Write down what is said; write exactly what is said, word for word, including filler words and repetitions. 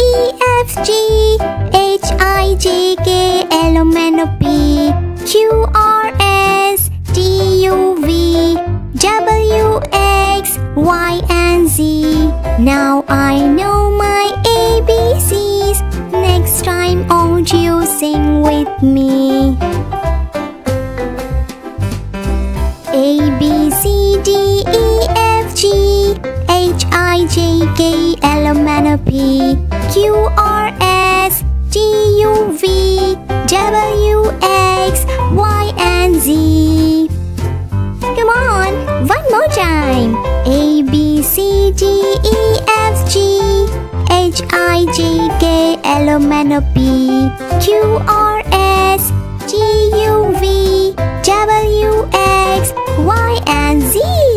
F, G, H, I, J, K, L, M, N, O, P, Q, R, S, T, U, V, W, X, Y, and Z. Now I know my A B Cs. Next time won't you sing with me? A, B, C, D, E, F, G, H, I, J, K, L, M, N, O, P, Q, R, S, T, U, V, W, X, Y, and Z. Come on, one more time. A, B, C, D, E, F, G, H, I, J, K, L, M, N, O, P, Q, R, S, T, U, V, W, X, Y, and Z.